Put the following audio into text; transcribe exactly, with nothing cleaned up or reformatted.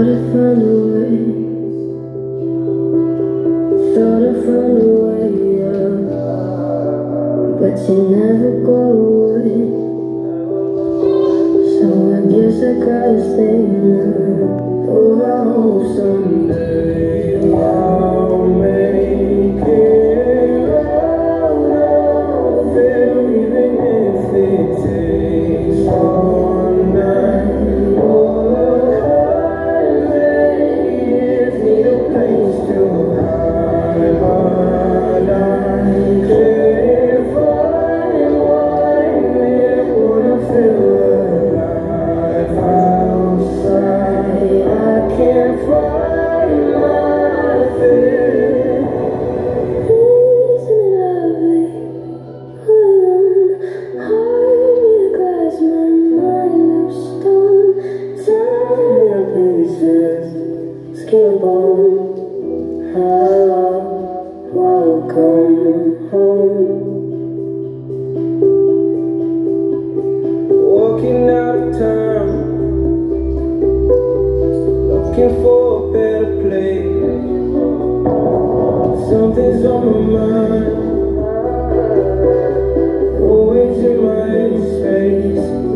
Thought I'd find a way, thought I'd find a way out, but you never go away. So I guess I gotta stay now. Oh, I hope someday I'll make it out of it, even if it takes all night. Oh, I may need a place to hide, but I can't find one that wanna feel alive outside. I can't find my fear. Isn't it lovely? Alone, heart made of glass, my mind of stone. Time of pieces, skin and bone. Hello, welcome home. Walking out of town, looking for a better place. Something's on my mind, always in my space.